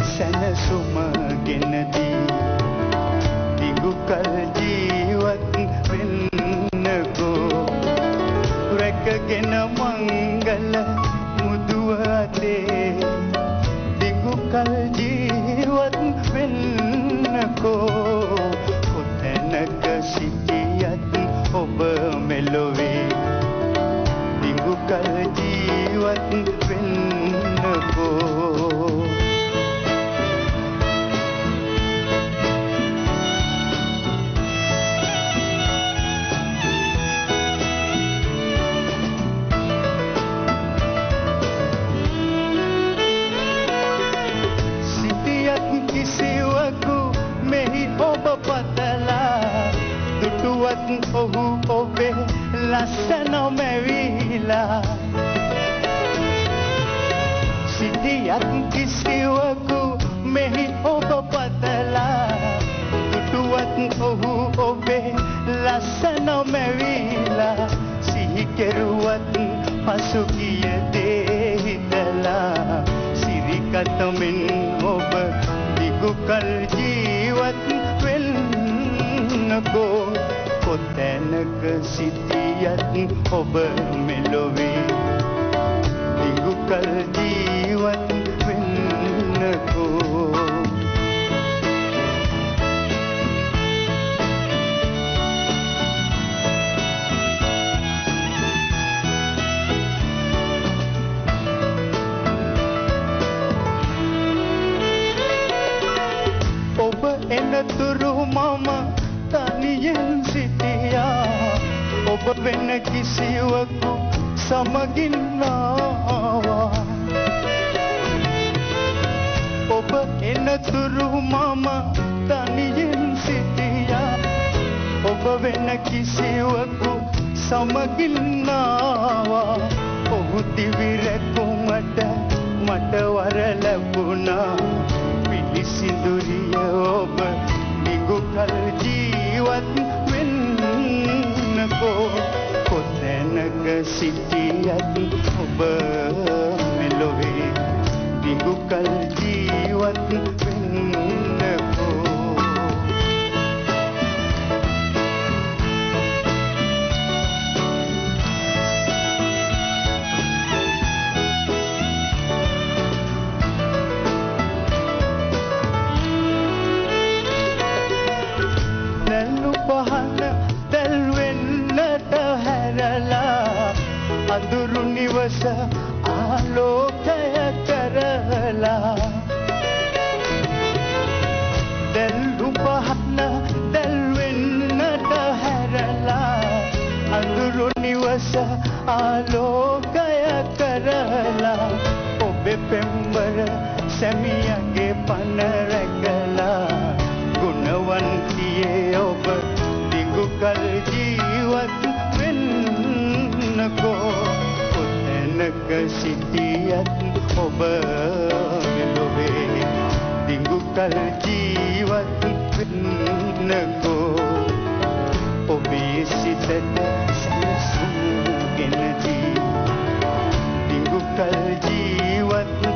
සැනසුම ගෙනදී දිගු කල් ජීවත් වෙන්නකෝ රැකගෙන මංගල මුදුව අතේ දිගු කල් ජීවත් වෙන්නකෝ කොතැනක සිටියත් ඔබ මෙලොවේ දිගු කල් ජීවත් වෙන්නකෝ ඔහු ඔබේ ලස්සන මැවිලා සිටියත් කිසිවකු මෙහි ඔබ පතලා දුටුවත් ඔහු ඔබේ ලස්සන මැවිලා සිහි කෙරුවත් පසුගිය දේ හිතලා සිරිකතමින් ඔබ දිගු කල් ජීවත් වෙන්නකෝ කොතැනක සිටියත් ඔබ මෙලොවේ දිගු කල් ජීවත් වෙන්නකෝ ඔබ එනතුරු මම තනියෙන් සිටියා ඔබ වෙන කිසිවකු සමගින් ආවා ඔබ එනතුරු මම තනියෙන් සිටියා ඔබ වෙන කිසිවකු සමගින් ආවා ඔහු දිවිරැකුමට මට වර ලැබුණා පිළිසිඳුරිය ඔබ දිගු කල් ජීවත් වෙන්නකෝ කොතැනක සිටියත් ඔබ මෙලොවේ දිගු කල් ජීවත් වෙන්නකෝ අඳුරු නිවස ආලෝකය කරලා දැල්ලු පහන දැල්වෙන්නට හැරලා අඳුරු නිවස ආලෝකය කරලා ඔබේ පෙම්බර සැමියගේ පන රැකලා ගුණවන්තියේ ඔබ දිගු කල් ජීවත් වෙන්නකෝ කොතැනක සිටියත් ඔබ මෙලොවේ දිගු කල් ජීවත් වෙන්නකෝ ඔබේ සිතට සැනසුම් ගෙනදී දිගු කල් ජීවත්